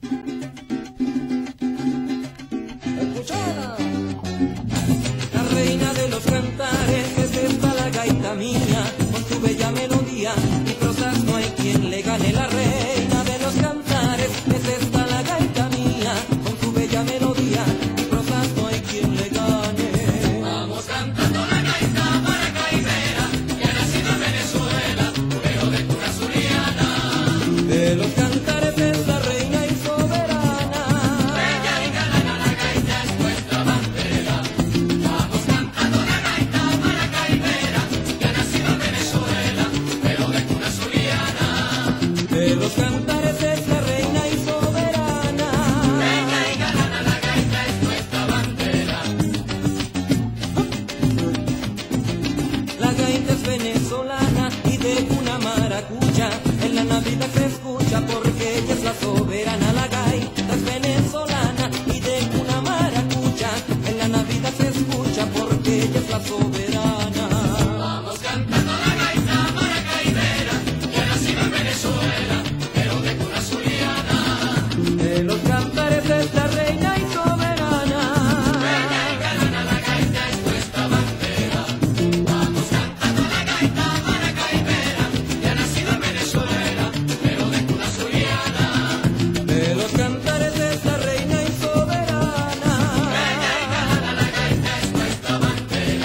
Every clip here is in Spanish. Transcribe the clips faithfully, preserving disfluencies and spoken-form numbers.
Escuchada. La reina de los cantares es esta la gaita mía, con su bella melodía y prosas no hay quien le gane. La reina de los cantares es esta la gaita mía, con su bella melodía y prosas no hay quien le gane. Vamos cantando la gaita maracaibera, que ha nacido en Venezuela, pero de cuna zuliana. De los cantares es la reina y soberana. Bella y galana la gaita es nuestra bandera. Vamos cantando la gaita maracaibera, que ha nacido en Venezuela, pero de cuna zuliana. De los cantares es la reina y soberana. Bella y galana la gaita es nuestra bandera. La gaita es venezolana y de cuna maracucha. En la Navidad se escucha porque ella es la soberana. La gaita es venezolana y de cuna maracucha. En la Navidad se escucha porque ella es la soberana. Vamos cantando la gaita maracaibera, que ha nacido en Venezuela, pero de cuna zuliana. De los cantares es la reina y soberana. Bella y galana la gaita es nuestra bandera. Vamos cantando la gaita maracaibera, que ha nacido en Venezuela, pero de cuna zuliana. De los cantares es la reina y soberana. Bella y galana la gaita es nuestra bandera.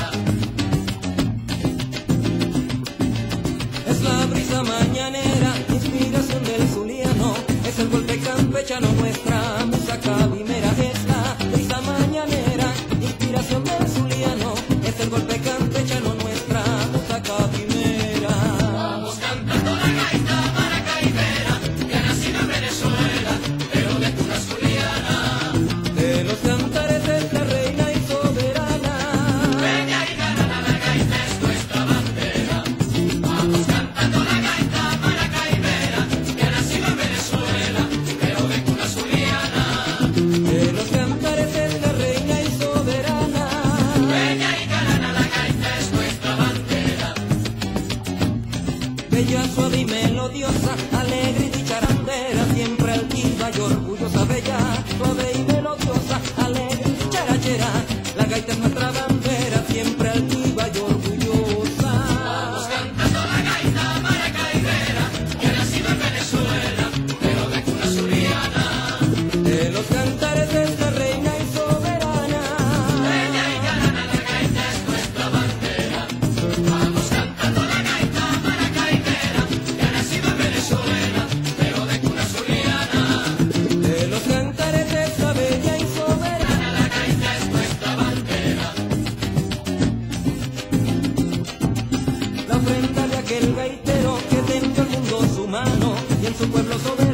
Es la brisa mañanera, inspiración del zuliano. Es el golpe campechano, nuestra musa cabimera. Es la brisa mañanera, inspiración del zuliano. Es el golpe campechano, nuestra musa cabimera. Vamos cantando la gaita maracaibera, que ha nacido en Venezuela, pero de cuna zuliana. De los cantares es la reina y soberana. Bella y galana la gaita es nuestra bandera. Vamos cantando la gaita maracaibera, que ha nacido en Venezuela, pero de cuna zuliana. De los cantares es la reina y soberana. Bella y galana la gaita es nuestra bandera. Bella, suave y melodiosa, alegre y dicharandera, siempre altiva y orgullosa. Bella, suave y melodiosa, alegre y dicharachera. La gaita es nuestra bandera, siempre altiva y orgullosa. Vamos cantando la gaita maracaibera, que ha nacido en Venezuela, pero de cuna zuliana. De los cantares es la reina y soberana. Bella y galana la gaita es nuestra bandera. Vamos cantando la gaita maracaibera, que ha nacido en Venezuela, pero de cuna zuliana. De los cantares es la bella y soberana. La gaita es nuestra bandera. La ofrenda de aquel gaitero que tendió al mundo su mano y en su pueblo soberano.